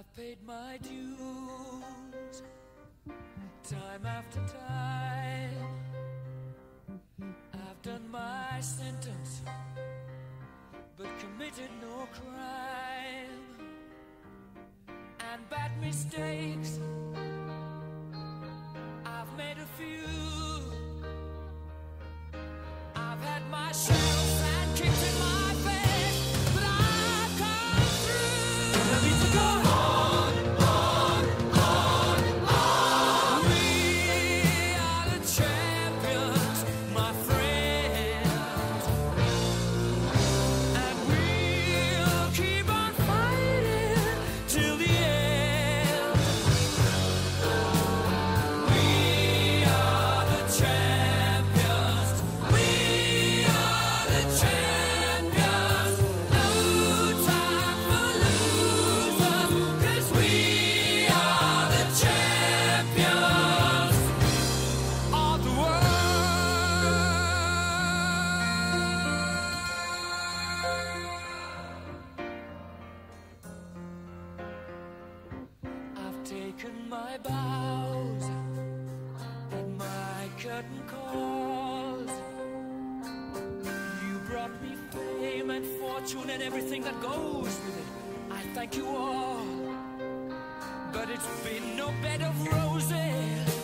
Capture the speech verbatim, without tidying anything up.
I've paid my dues time after time. I've done my sentence but committed no crime. And bad mistakes I've made a few. I've had my shells and kicks in my face, but I've come through. I need to go on, on, on, on. We are the champions, my friends, and we'll keep on fighting till the end. We are the champions. We are the champions. No time for losers, 'cause we are the champions of the world. I've taken my bows and my curtain calls. You brought me fame and fortune and everything that goes with it. I thank you all, but it's been no bed of roses.